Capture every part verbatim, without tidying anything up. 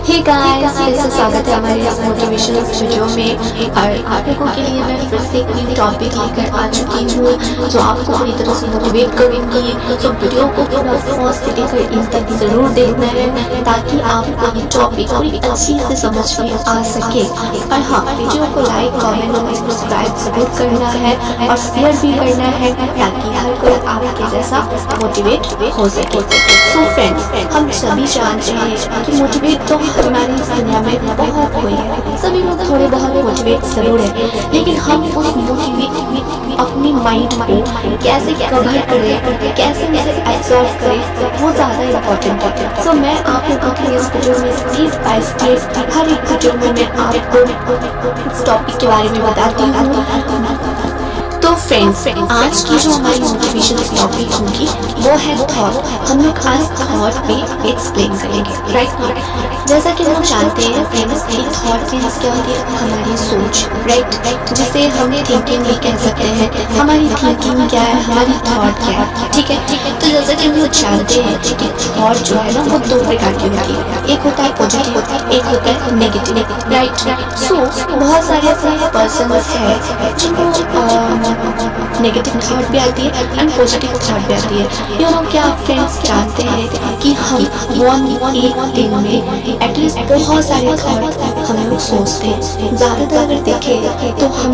Hey guys, फिर से स्वागत है हमारे इस मोटिवेशनल वीडियो में। और आप लोगों के लिए मैं फिर से एक न्यू टॉपिक लेकर आ चुकी हूँ जो आपको पूरी तरह से मोटिवेट करूँगी। तो वीडियो को पूरा फर्स्ट से लेकर इन तक जरूर देखना है ताकि आपको ये टॉपिक पूरी अच्छी से समझ में आ सके। और हाँ, वीडियो को लाइक, कमेंट और सब्सक्राइब जरूर करना है और शेयर भी करना है ताकि हर कोई आपके जैसा मोटिवेट हो सके। सो फ्रेंड्स, हम सभी जानते हैं कि मोटिवेट तो हमारी इस दुनिया में बहुत कोई है, सभी लोग थोड़े बहुत मोटिवेट जरूर है, लेकिन हम उस मोटिवेट अपनी माइंड को कैसे कवर करें, कैसे उसे एब्जॉर्ब करें, वो ज़्यादा इम्पोर्टेंट है। सो मैं आप लोगों के लिए इस वीडियो में स्टेप बाय स्टेप हर एक वीडियो में मैं आपको इस टॉपिक के बारे में बताती हूँ। तो फ्रेंड्स, आज की जो हमारी मोटिवेशन टॉपिक होगी वो है थॉट। हम लोग आज थॉट पे एक्सप्लेन करेंगे, राइट। जैसा कि हम लोग जानते हैं फ्रेंड्स, एक थॉट मीन्स क्या होती है, हमारी सोच, राइट, जिसे हम थिंकिंग भी कह सकते हैं। हमारी थिंकिंग क्या है, हमारी थॉट क्या है, ठीक है। तो जैसा कि हम लोग जानते हैं कि थॉट जो है ना वो दो प्रकार की होती है, एक होता है पॉजिटिव, एक होता है नेगेटिव, राइट। सो बहुत सारे ऐसे पर्सन है जिनको नेगेटिव थॉट भी आती है एंड पॉजिटिव थॉट भी आती है। यू नो क्या आप फ्रेंड्स जानते हैं कि हम वन एक दिन में एटलीस्ट बहुत सारे थॉट हम लोग सोचते हैं। ज़्यादातर अगर देखें तो हम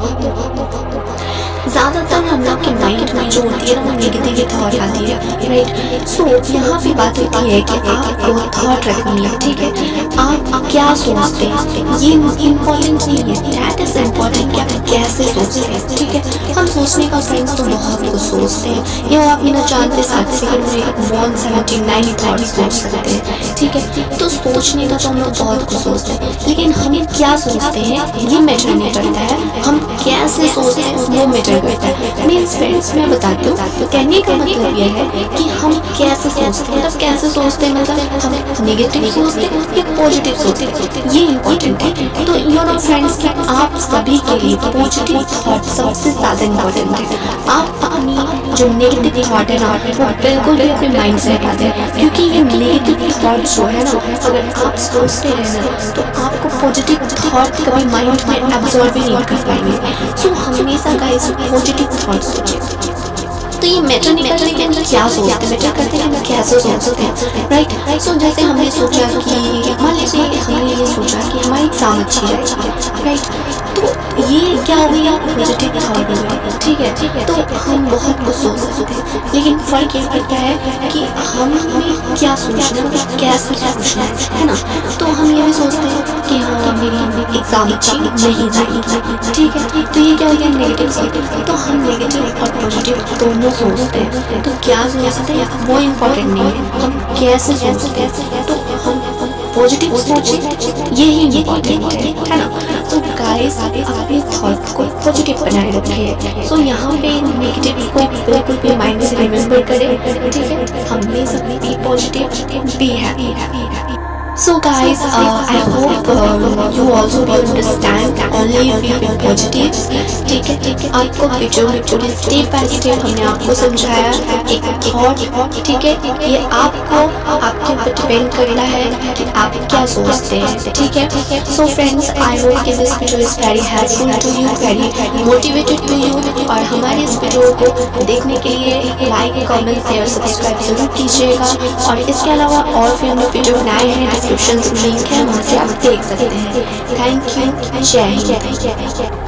लोग ज़्यादातर हम लोग के माइंड में जो होती है ना वो नेगेटिव थॉट आती है, राइट। सो यहाँ पे बात होती है कि आपको थॉट रखनी है, ठीक है। आप क्या सोचते हैं ये इम्पोर्टेंट नहीं है, दैट इज इम्पोर्टेंट कि आप कैसे सोचते हैं, ठीक है। हम सोचने का फ्रेंड्स तो बहुत कुछ सोचते हैं, ये आप बिना जानते सात सेकंड में वन सेवेंटी नाइन थॉट सोच सकते हैं, ठीक है। तो सोचने का तो हम लोग बहुत कुछ सोचते हैं, लेकिन हम क्या सोचते हैं ये मैटर नहीं करता है, हम कैसे सोचते हैं वो मैटर करता है। मीन्स फ्रेंड्स, मैं बताती हूँ, कहने का मतलब यह है कि हम कैसे सोचते हैं। मतलब कैसे सोचते हैं मतलब हम नेगेटिव सोचते हैं या पॉजिटिव सोचते हैं, ये इम्पोर्टेंट है। तो यू नो फ्रेंड्स कि आप सभी के लिए पॉजिटिव थॉट सबसे ज़्यादा इम्पोर्टेंट है। आप अपनी जो नेगेटिव थॉट है ना वो बिल्कुल भी अपने माइंड से हटा दें, क्योंकि ये नेगेटिव थॉट जो है ना अगर आप सोचते हैं ना तो आपको पॉजिटिव थॉट कभी माइंड में एब्जॉर्ब भी नहीं कर पाएंगे। सो हमेशा गाइस पॉजिटिव थॉट सोचें। तो ये मैटर नहीं करते कि हम क्या सोचते हैं, मैटर करते हैं कि हम कैसे सोचते हैं, राइट। सो जैसे हमने सोचा कि मान लीजिए हमने ये सोचा कि हमारी एग्जाम अच्छी है, राइट। तो ये क्या हो गया, पॉजिटिव थॉट हो गया, ठीक है, ठीक है। तो हम बहुत कुछ सोच सकते हैं, लेकिन फर्क ये पड़ता है कि हमें क्या सोचना है, कैसे सोचना है ना। तो हम ये भी सोचते हैं कि हाँ मेरी एग्जाम अच्छी नहीं जाएगी, ठीक है। तो ये क्या हो गया, नेगेटिव सोच। तो हम नेगेटिव और पॉजिटिव दोनों सोचते हैं। तो क्या सोचते हैं वो इम्पोर्टेंट नहीं है, हम कैसे सोचते हैं। तो हम पॉजिटिव सोचें, यही इम्पोर्टेंट है ना। तो गाइस अपने थॉट को पॉजिटिव बनाए रखें। सो यहाँ पे नेगेटिव को बिल्कुल भी माइंड से रिमेम्बर करें, ठीक है। हमेशा be positive, be happy. So guys, uh, I hope uh, you also be understand only be positive, ठीक है, ठीक है। आपको वीडियो में पूरी स्टेप बाय स्टेप हमने आपको समझाया एक थॉट, ठीक है। ये आपको आपके ऊपर डिपेंड करता है कि आप क्या सोचते हैं, ठीक है। सो फ्रेंड्स, आई होप कि this video is very helpful to you, very motivated to you. और हमारे इस वीडियो को देखने के लिए लाइक, कमेंट, शेयर, सब्सक्राइब जरूर कीजिएगा। और इसके अलावा और भी हम लोग वीडियो बनाए हैं, डिस्क्रिप्शन में लिंक है, वहाँ से आप देख सकते हैं। थैंक यू, जय हिंद।